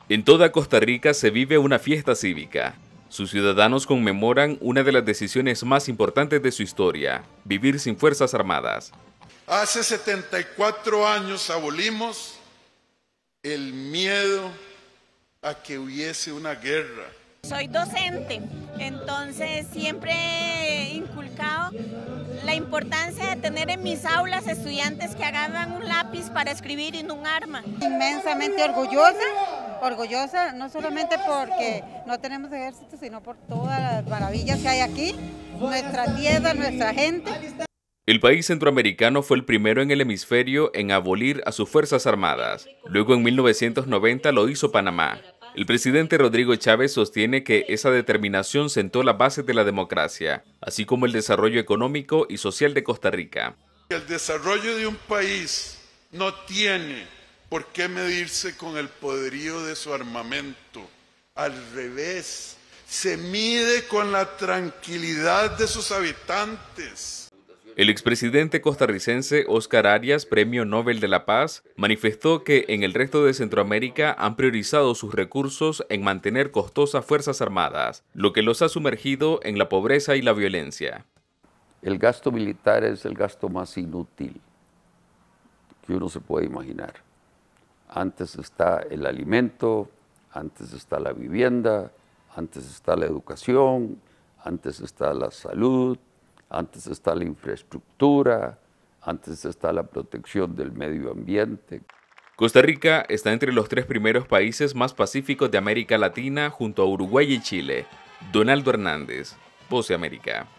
En toda Costa Rica se vive una fiesta cívica. Sus ciudadanos conmemoran una de las decisiones más importantes de su historia, vivir sin fuerzas armadas. Hace 74 años abolimos el miedo a que hubiese una guerra. Soy docente, entonces siempre he inculcado la importancia de tener en mis aulas estudiantes que agarran un lápiz para escribir y no un arma. Inmensamente orgullosa no solamente porque no tenemos ejército, sino por todas las maravillas que hay aquí, nuestra tierra, nuestra gente. El país centroamericano fue el primero en el hemisferio en abolir a sus Fuerzas Armadas. Luego, en 1990, lo hizo Panamá. El presidente Rodrigo Chávez sostiene que esa determinación sentó las bases de la democracia, así como el desarrollo económico y social de Costa Rica. El desarrollo de un país no tiene por qué medirse con el poderío de su armamento. Al revés, se mide con la tranquilidad de sus habitantes. El expresidente costarricense Óscar Arias, Premio Nobel de la Paz, manifestó que en el resto de Centroamérica han priorizado sus recursos en mantener costosas fuerzas armadas, lo que los ha sumergido en la pobreza y la violencia. El gasto militar es el gasto más inútil que uno se puede imaginar. Antes está el alimento, antes está la vivienda, antes está la educación, antes está la salud, antes está la infraestructura, antes está la protección del medio ambiente. Costa Rica está entre los 3 primeros países más pacíficos de América Latina junto a Uruguay y Chile. Donaldo Hernández, Voz de América.